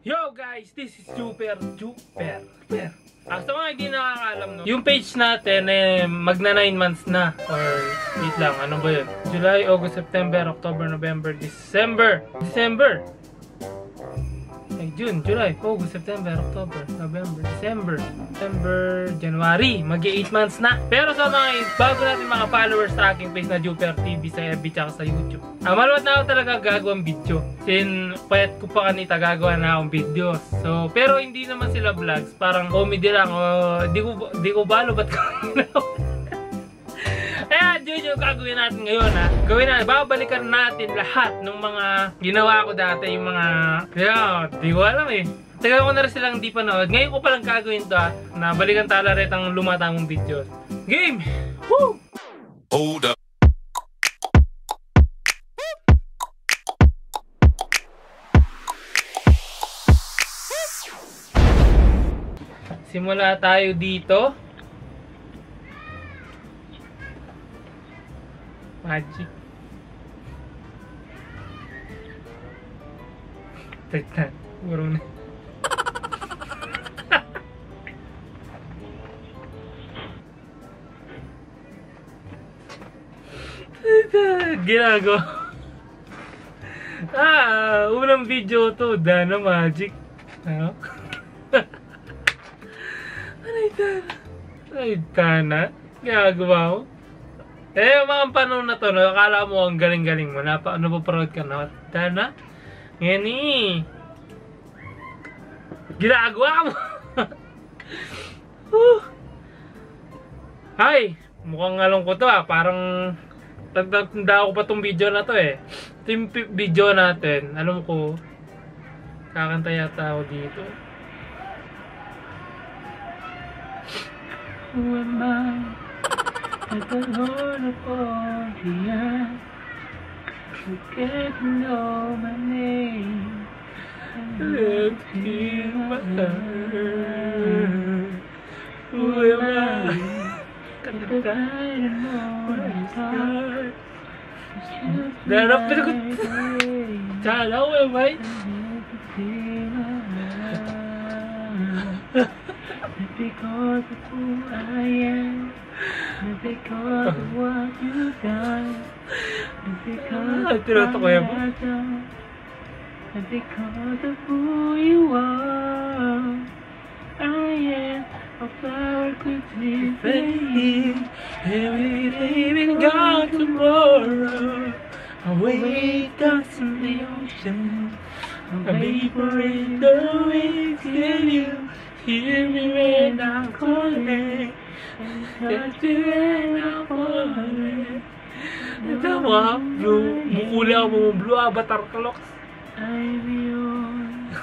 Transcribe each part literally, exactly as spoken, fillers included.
Yo guys, this is Super Super. Ah, sa mga hindi nakakaalam, no? Yung page natin eh magna nine months na. Or wait lang, ano ba yun? July, August, September, October, November, December. December. Ay, June, July, August, September, October, November, December, December, January. Mag-i eight months na. Pero sa mga bago natin mga followers sa aking page na Juper T V sa F B tsaka sa YouTube. Ah, maluwat na ako talaga gagawang video. Sin, payat ko pa kanita gagawa na akong videos. So, pero hindi naman sila vlogs. Parang comedy lang. O, di ko, di ko balo ba't ko Kaya, yun yung gagawin natin ngayon, ha. Gawin natin, babalikan natin lahat ng mga ginawa ko dati, yung mga, kaya, di ko alam eh. Tagal ko na rin silang di panood. Ngayon ko palang gagawin to, ha, na balikan tala rin ang lumatamong videos. Game! Woo! Hold up. Simula tayo dito. Magic. Tagtan. Urong na. Ginagawa. Ah, unang video to. Dana Magic. Ano? Anay Dana? Anay Dana? Ginagawa ko. Eh, mga panahon na to, no, akala mo ang galing-galing mo. Napa, napaproud ka na. Dana? Ngayon eh. Ginagawa mo. uh. Hi! Mukhang along ko to ah. Parang tanda ko pa tong video na to eh. Ito yung video natin. Alam ko, kakanta yata ako dito. Who am I? At the heart of all the earth, you get to know my name, and feel my heart. Who am I? At the bright and morning star, darap na ko. Tsala ko, am I? Because of who I am, not because of what you've done, not because of what I've done, not because of who you are. I am a flower quickly fading, every day been gone tomorrow. A wave dust in the ocean, a vapor in the wind. Can you hear me when I'm calling? Just when I'm falling. Ito mo ha, blue, mukuli ako mo, blue avatar clocks. I'm yours.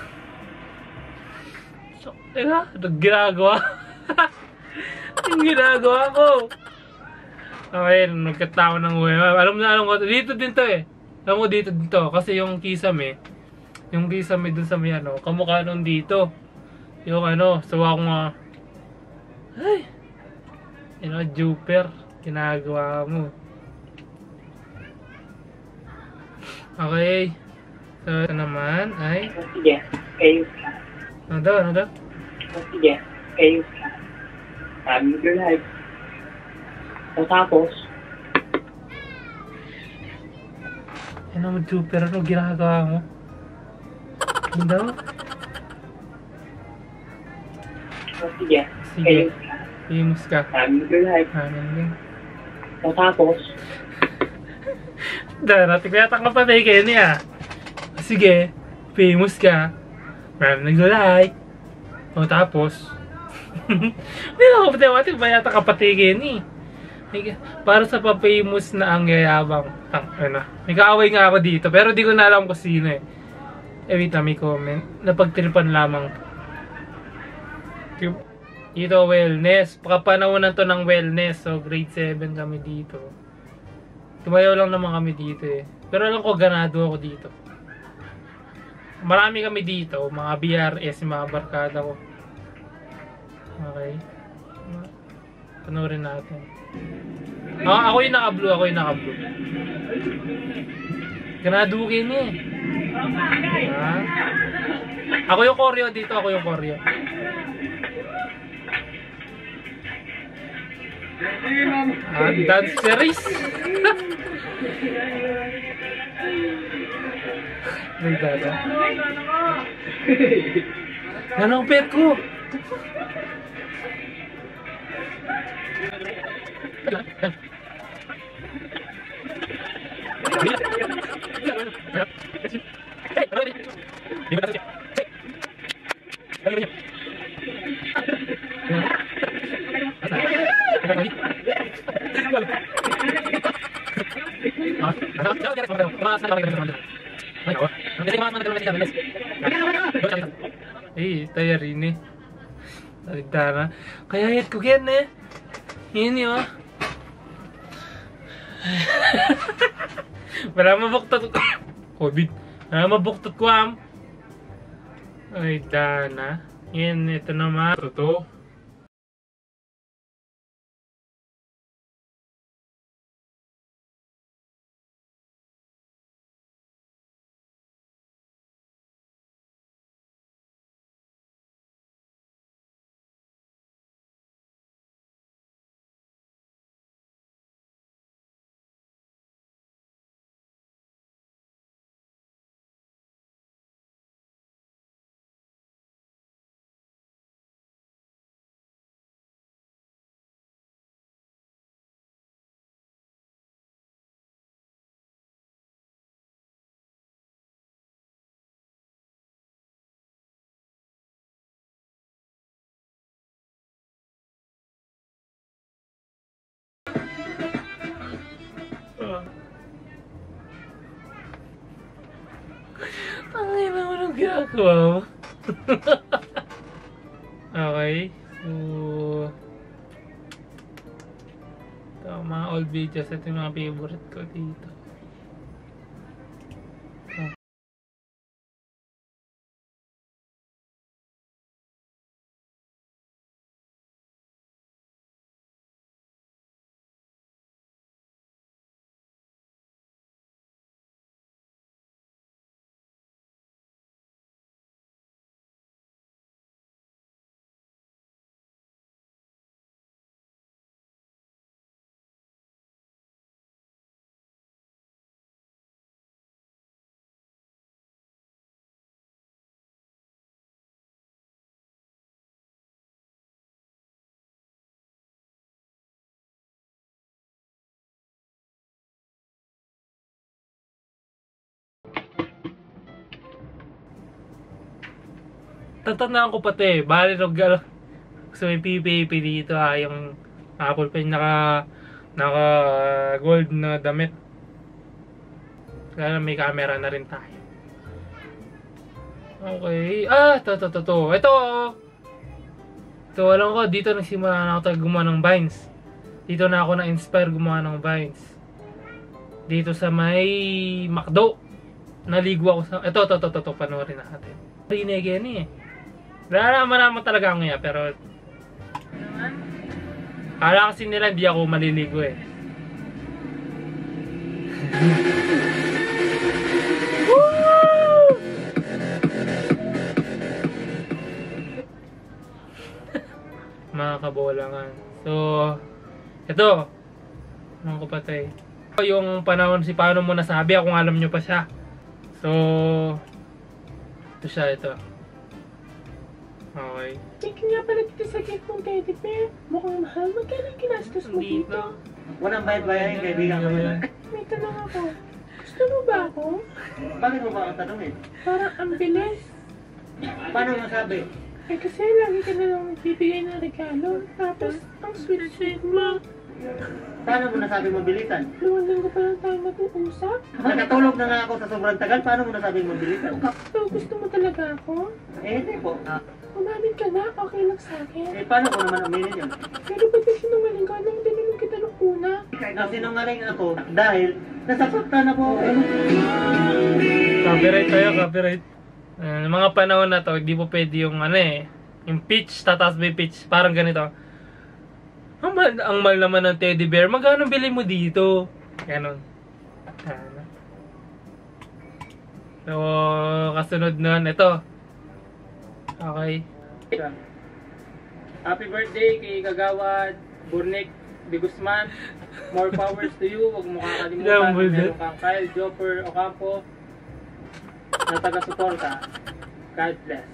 So, teka, ito ginagawa. Ang ginagawa ko. Okay, nagkatawa ng uwi. Alam na, alam ko, dito din to eh. Alam mo dito din to, kasi yung kisame, yung kisame dun sa may ano, kamukha nun dito. Yung ano, sawa ko nga, ay, you know, Juper, ginagawa mo. Okay. So, ito naman ay... Sige, kayo ka. Ano daw, ano daw? Sige, kayo ka. Sabi ko live. Tapos, Ano mo, Juper, ano ginagawa mo? Ano daw? sige, Sige, kayo ka. famous ka. Sabi ko live. Amin din. Tapos, Darating ko yata kapatay kayo niya. Sige, famous ka. Maraming nag-like. O tapos, hindi na kapatay, wating ba yata kapatay kayo ni? Para sa pa-famous na ang yayabang. Tang, ano. May kaaway nga ako dito, pero di ko na alam kung sino eh. Eh, wait na, may comment. Napagtripan lamang. Dito, wellness. Pakapanawanan to ng wellness. So, grade seven kami dito. Tumayo lang naman kami dito eh. Pero alam ko, ganado ako dito. Marami kami dito. Mga B R S, mga barkada ko. Okay. Panoorin natin. Ah, ako yung naka-blue. Ako yung naka-blue. Ganado kayo niya eh. Ha? Ako yung choreo dito, ako yung choreo. Ah, dance series. May dada. Ano ang pet ko? Eh, tayo rin eh. Taligtana. Kaya hit ko yan eh. Yun yun. Wala mabuktot ko. Covid. Wala mabuktot ko am. Ay, dana. Yan, ito naman. Totoo. Ang ina mo nang ginagawa mo. Okay. So, ito, mga old videos. Ito yung mga favorite ko dito. Oh. Tatandaan ko pa ito eh. Bali nung gusto may P P A P dito ah. Yung Apple Pen naka naka gold na damit. Kaya may camera na rin tayo. Okay. Ah, to to to to. Ito. Ito, alam ko dito nagsimula na ako gumawa ng vines. Dito na ako na-inspire gumawa ng vines. Dito sa may McDo. Naligo ako sa... Ito, ito, ito, ito, ito. Panoorin natin. Rinig yan eh. Wala naman naman talaga ako ngayon, pero... Kala kasi nila hindi ako maliligo eh. Mga kabolangan. So, ito. Mga kapatay. Yung panahon si paano mo nasabi, kung alam nyo pa siya. So, ito siya, ito. Okay. Check nga pala dito sa cake mong teddy bear. Mukhang mahal. Magkano ginastos mo dito? Walang bayad-bayad yung kaibigan ko yun. May tanong ako. Gusto mo ba ako? Bakit mo ba ako tanongin? Parang ang bilis. Paano masabi? Eh kasi lagi ka na lang nagbibigay ng regalo. Tapos, ang sweet-sweet mo. Paano mo nasabi mabilisan? Luwang linggo pa lang tayo mag-uusap. Nakatulog na nga ako sa sobrang tagal. Paano mo nasabing mabilisan? So, gusto mo talaga ako? Eh, hindi po. Umamin ka na, okay lang sa akin. Eh, paano ko naman aminin yun? Pero ba't yung sinungaling ka nung tinanong kita nung una? Ang sinungaling ako dahil nasasaktan na po ako. Copyright tayo, copyright. Uh, mga panahon na to, hindi po pwede yung ano eh. Yung pitch, tataas ba yung pitch? Parang ganito. Ang mahal, ang mahal naman ng teddy bear. Magkano bili mo dito? Ganon. Ano. So, kasunod nun, ito. Okay. Happy birthday kay Kagawad Burnik de Guzman. More powers to you. Huwag mo kakalimutan. Meron kang Kyle Jopper Ocampo na taga-suporta. God bless.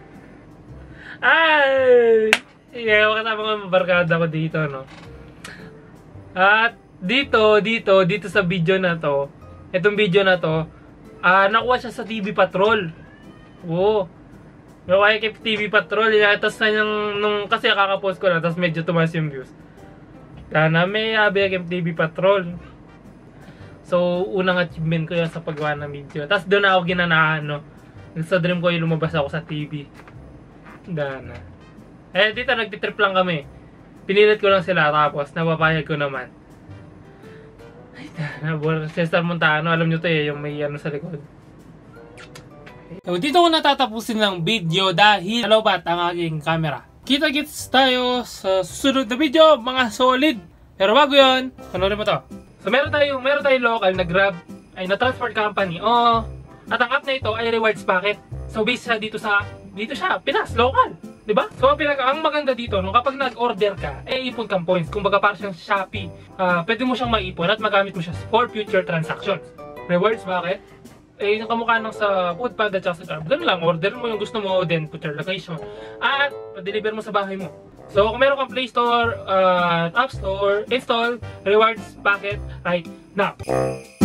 Ay! Yeah, kasama ko yung barkada ko dito, no? At dito, dito, dito sa video na to, itong video na to, ah, nakuha siya sa T V Patrol. Oo. Nakuha kay T V Patrol. Tapos na yung, nung, kasi kakapost ko na, tapos medyo tumaas yung views. Sana may abi kay T V Patrol. So, unang achievement ko yun sa paggawa ng video. Tapos doon ako ginanahan, no? Sa dream ko yung lumabas ako sa T V. Dana. Eh, dito nagtitrip lang kami. Pinilit ko lang sila, tapos napapayag ko naman. Ay, dana. Cesar Montano, alam nyo to eh, yung may ano sa likod. So, dito ko natatapusin ng video dahil nalobat ang aking camera. Kita-kits tayo sa susunod na video, mga solid. Pero bago yun, panoorin mo to. So, meron tayong, meron tayong local na Grab, ay na transport company. O, at ang app na ito ay rewards packet. So, based siya dito sa, dito siya, Pinas, local. Diba? So, ang, pinaka, ang maganda dito, no, kapag nag-order ka, eh, ipon kang points. Kung baga parang siyang Shopee, uh, pwede mo siyang maipon at magamit mo siya for future transactions. Rewards packet. Eh, yung kamukha nang sa Foodpanda at sa Grab. Ganun lang, order mo yung gusto mo, then put your location. At, pa-deliver mo sa bahay mo. So, kung meron kang Play Store, uh, App Store, install Rewards Packet right now.